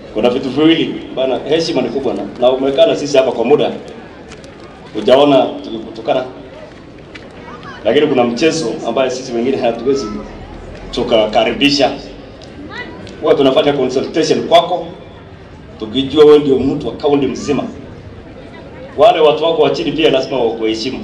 Kuna vitu viwili bana, heshima ni kubwa na umekana sisi hapa kwa muda. Hujaona tukikutukana. Lakini kuna mchezo ambaye sisi wengine hatuwezi tukakaribisha. Huwa tunafanya consultation kwako, tukijua wewe ndio mtu wa kaunti mzima. Wale watu wako wa chini pia lazima waheshimu.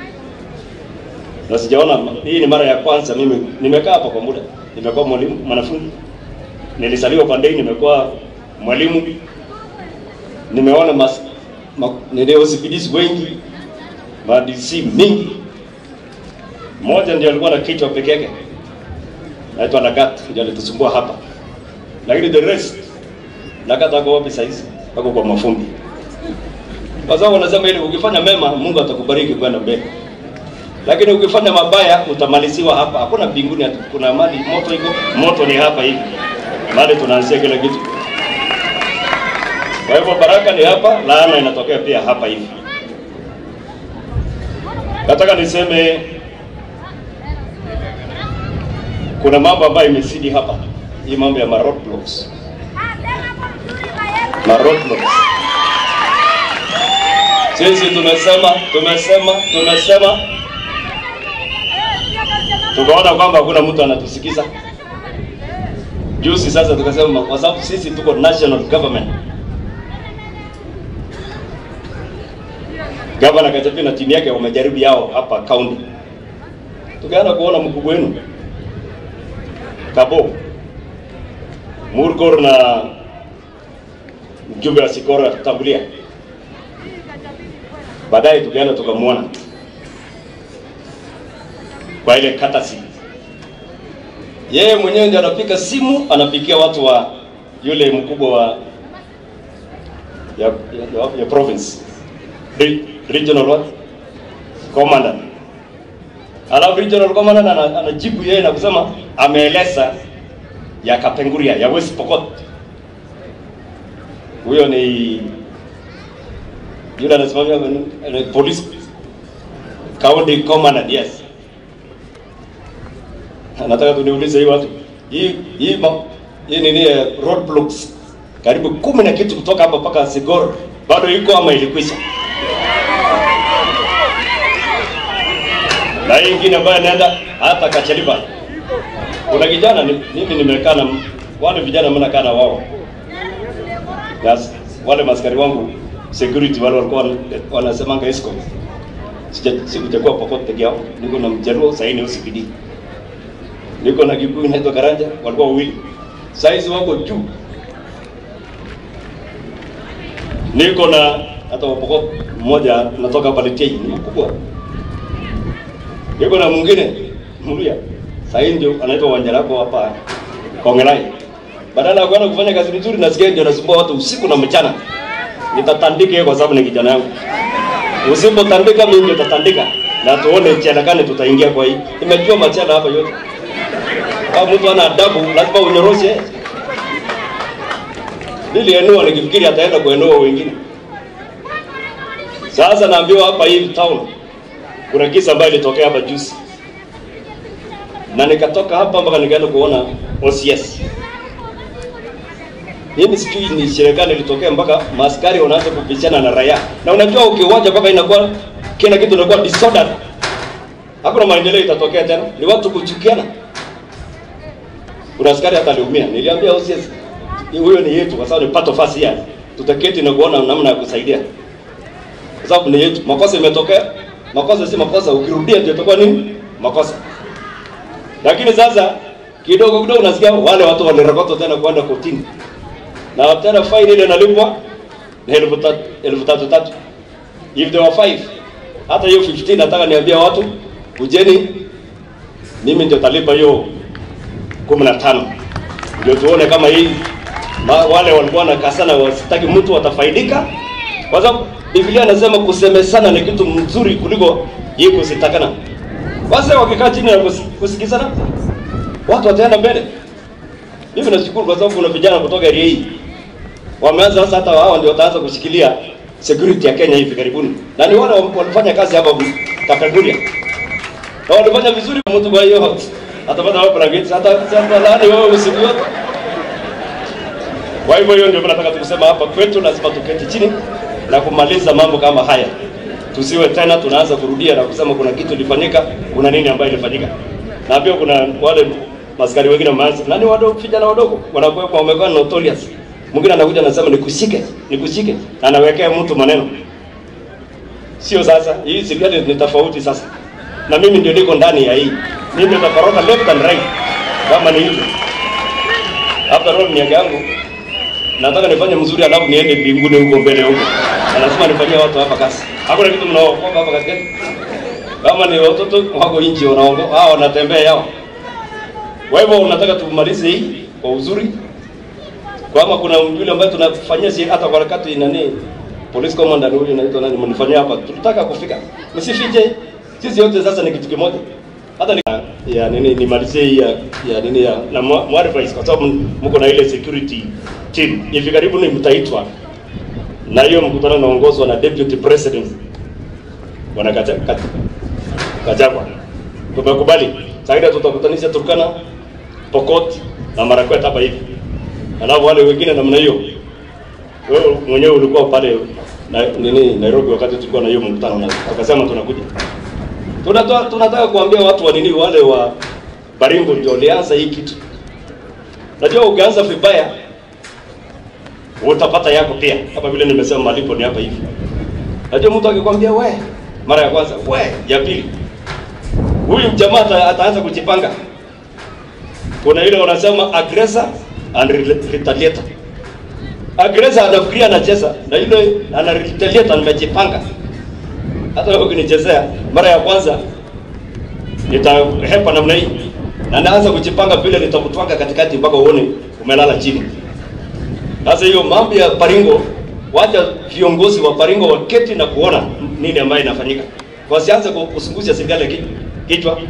Na sijaona, hii ni mara ya kwanza mimi nimekaa hapa kwa muda. Nimekuwa mwalimu, mwanafunzi. Nilisaliwa Pandei, nimekuwa mwalimu. Nimeona OCPDs wengi, ma-DC mingi. Mmoja ndiye alikuwa na kichwa peke yake. Naitwa Nagat, ndiye alitusumbua hapa. Lakini the rest, Nagat ako wapi saizi? Ako kwa mafumbi. Kwa sababu wanasema ili ukifanya mema, Mungu atakubariki kwenda mbele. Lakini ukifanya mabaya, utamaliziwa hapa. Hakuna mbinguni, kuna mali moto iko, moto ni hapa hivi. Mali tunaanzia kila kitu. Kwa hivyo baraka ni hapa, laana inatokea pia hapa hivi. Nataka niseme kuna mambo ambayo imezidi hapa. Hii mambo ya roadblocks. Roadblocks. Sisi tumesema tukaona kwamba hakuna mtu anatusikiza. Juzi sasa tukasema kwa sababu sisi tuko national government. Gavana Kachapi na timu yake wamejaribu yao hapa county. Tukaanza kuona mkubwa wenu Kabo Murgor na mjumbe wa Sikora tutambulia. Baadaye tukaenda tukamwona kwa ile katasi. Yeye mwenyewe ndiye anapika simu, anapikia watu wa yule mkubwa wa ya province. Regional what? Commander. Alafu regional commander anajibu yeye na kusema ameeleza ya Kapenguria ya West Pokot. Huyo ni yule anasimamia police county commander, yes. Nataka tuniulize hii watu. Hii nini roadblocks karibu 10 na kitu kutoka hapa mpaka Sigor bado iko ama ilikwisha? Na hii nyingine ambayo naenda hata Kacheliba. Kuna kijana mimi nimekaa na wale vijana mnakaa na wao. Yes, wale maskari wangu security wale walikuwa wanasemanga escort. Sikujakuwa Pokot peke yao. Niko na Mjaruo sasa ni OCPD. Niko na Kikuyu inaitwa Karanja, walikuwa wawili. Saizi wako juu. Niko na hata Pokot mmoja natoka pale Tei, ni mkubwa. Niko na mwingine Muluya. Sasa ndio anaitwa Wanjarako hapa Kongelai. Badala ya kwenda kufanya kazi nzuri na sigeni ndio nasumbua watu usiku na mchana. Nitatandika kwa sababu ni kijana yangu. Usipotandika mimi ndio nitatandika. Na tuone chana gani tutaingia kwa hii. Nimejua machana hapa yote. Kama mtu ana adabu lazima unyoroshe. Nilienua nikifikiri ataenda kuenua wengine. Sasa naambiwa hapa hivi town kuna kisa ambayo ilitokea hapa juzi. Na nikatoka hapa mpaka nikaenda kuona OCS. Mimi sijui ni serikali ilitokea mpaka maaskari wanaanza kupishana na raia. Na unajua ukiwaja mpaka inakuwa kila kitu inakuwa disorder. Hakuna maendeleo itatokea tena. Ni watu kuchukiana. Kuna askari hata aliumia. Niliambia OCS huyo ni yetu kwa sababu ni part of us here. Tutaketi na kuona namna ya kusaidia. Kwa sababu ni yetu. Makosa imetokea. Makosa si makosa, ukirudia ndio itakuwa nini? Makosa. Lakini sasa kidogo kidogo unasikia wale watu walirekodi tena kwenda kotini. Na tena fine ile inalipwa ni 1,300. If there were 5, hata hiyo 15 nataka niambia watu kujeni, mimi ndio talipa hiyo 15. Ndio tuone kama hii wale walikuwa na kasana wasitaki mtu watafaidika. Kwa sababu Biblia inasema kusemesana ni kitu mzuri kuliko hii kusitakana. Basi wakikaa chini na kusikizana, watu wataenda mbele. Hivi nashukuru kwa sababu kuna vijana kutoka area hii. Wameanza sasa hata wao ndio wataanza kushikilia security ya Kenya hivi karibuni. Na ni wale walifanya kazi hapa Kapenguria. Na walifanya vizuri mtu kwa hiyo atapata hapo brackets hata laani wao usiku yote. Kwa hivyo hiyo ndio tunataka kusema hapa kwetu, lazima tuketi chini na kumaliza mambo kama haya. Tusiwe tena tunaanza kurudia na kusema kuna kitu ilifanyika, kuna nini ambayo ilifanyika. Na pia kuna wale maskari wengine maanza, nani wadogo, vijana wadogo wanakuwa wamekuwa notorious. Mwingine anakuja anasema nikushike, na anawekea mtu maneno. Sio sasa, hii serikali ni tofauti sasa. Na mimi ndio niko ndani ya hii. Mimi nitafaroka left and right kama ni hivi. Hapa roho ni yangu. Nataka nifanye mzuri alafu niende mbinguni huko mbele huko. Lazima nifanyie watu hapa kazi. Hakuna kitu mnaokoka hapa katikati. Kama ni watoto wako nje wanaongo, hao wanatembea yao. Kwa hivyo unataka tumalize hii kwa uzuri. Kama kuna yule ambaye tunafanyia si hata kwa wakati nani police commander huyu anaitwa nani mnifanyia hapa. Tunataka kufika. Msifiche. Sisi wote sasa ni kitu kimoja. Hata ni nimalizie hii ya nini ya na mwadvise kwa sababu mko na ile security team. Hivi karibu ni mtaitwa. Na hiyo mkutano unaongozwa na deputy president. Bwana Kajagwa. Tumekubali. Sasa tutakutanisha Turkana, Pokot na Marakwet hapa hivi. Alafu wale wengine namna hiyo. Wewe mwenyewe ulikuwa pale na Nairobi wakati tulikuwa na hiyo mkutano na akasema tunakuja. Tunataka kuambia watu wa nini wale wa Baringo ndio walianza hii kitu. Najua ukianza vibaya utapata yako pia. Hapa vile nimesema malipo ni hapa hivi. Najua mtu akikwambia we mara ya kwanza, we ya pili. Huyu jamaa ataanza kujipanga. Kuna ile wanasema aggressor and retaliator. Aggressor anafikiria anacheza na yule ana retaliator amejipanga. Hata wewe ukinichezea mara ya kwanza nitahepa namna hii. Na naanza kujipanga vile nitakutwanga katikati mpaka uone umelala chini. Sasa hiyo mambo ya Baringo, wacha viongozi wa Baringo waketi na kuona nini ambayo inafanyika. Wasianze kusungusha serikali kichwa.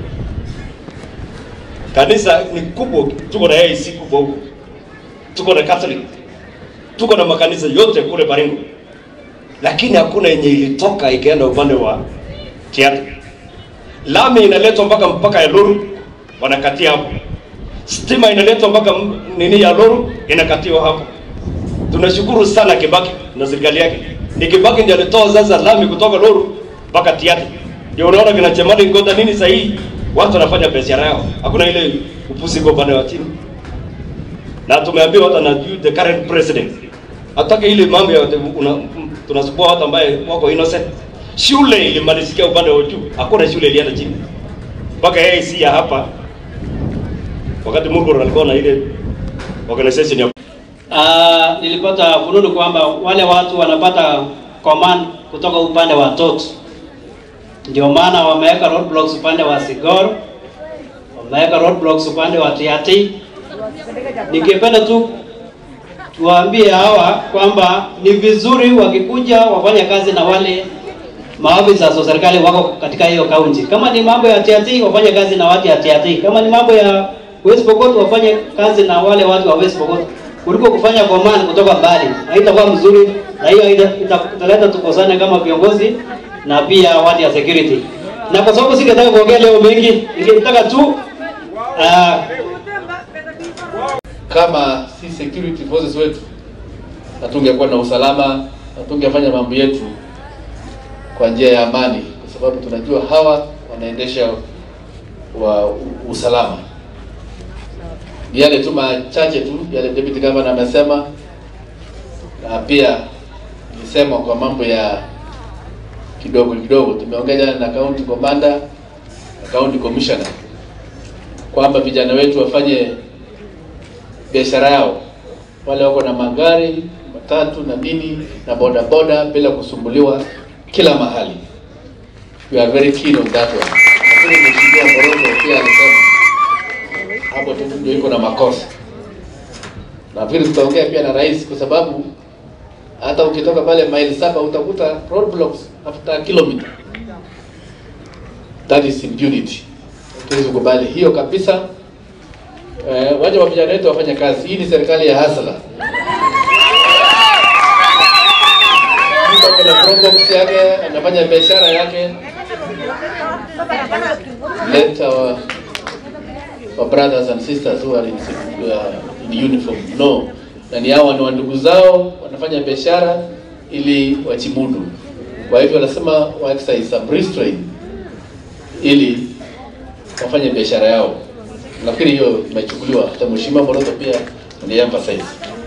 Kanisa ni kubwa, tuko na AIC kubwa huko. Tuko na Catholic. Tuko na makanisa yote kule Baringo. Lakini hakuna yenye ilitoka ikaenda upande wa Kiatu. Lami inaletwa mpaka ya Loru, wanakatia hapo. Stima inaletwa mpaka nini ya Loru, inakatiwa hapo. Tunashukuru sana Kibaki na serikali yake. Ni Kibaki ndiye alitoa sasa lami kutoka Loru mpaka Tiati. Ndio unaona kina Chemali Ngoda nini sahihi, watu wanafanya biashara yao. Hakuna ile upusi kwa upande wa chini. Na tumeambiwa hata na the current president ataka ile mambo ya tunasukua watu ambaye wako innocent. Shule ilimalizikia upande wa juu, hakuna shule ilienda chini. Mpaka AIC ya hapa wakati Murgoro alikuwa na ile organization ya nilipata fununu kwamba wale watu wanapata command kutoka upande wa Tot. Ndio maana wameweka roadblocks upande wa Sigor, wameweka roadblocks upande wa Tiati. Ningependa tu tuwaambie hawa kwamba ni vizuri wakikuja wafanye kazi na wale maafisa wa serikali wako katika hiyo kaunti. Kama ni mambo ya Tiati wafanye kazi na watu ya Tiati. Kama ni mambo ya West Pokot wafanye kazi na wale watu wa West Pokot. Kuliko kufanya command kutoka mbali. Haitakuwa mzuri na hiyo italeta tukosane kama viongozi na pia watu ya security. Na kwa sababu singetaka kuongea leo mengi, ningetaka tu kama si security forces wetu hatungekuwa na usalama, hatungefanya mambo yetu kwa njia ya amani, kwa sababu tunajua hawa wanaendesha wa usalama. Yale tu machache tu yale deputy governor amesema, na pia nilisema kwa mambo ya kidogo tumeongea jana na county commander na county commissioner kwamba vijana wetu wafanye biashara yao, wale wako na magari matatu na nini na boda bila kusumbuliwa kila mahali. We are very keen on that one. Lakini mheshimiwa Morogo pia alisema hapo tu ndio iko na makosa. Na vile tutaongea pia na rais, kwa sababu hata ukitoka pale mile 7 utakuta roadblocks after kilometer. That is impunity. Tuwezi kukubali hiyo kabisa. Waje wa vijana wetu wafanye kazi. Hii ni serikali ya hasla. Mtu ana probox yake, anafanya biashara yake. Let our brothers and sisters who are in uniform know na ni hao ni wandugu zao wanafanya biashara ili wachimudu. Kwa hivyo wanasema wa exercise some restraint ili wafanye biashara yao. Nafikiri hiyo imechukuliwa, hata Mheshimiwa Moroto pia ni emphasize.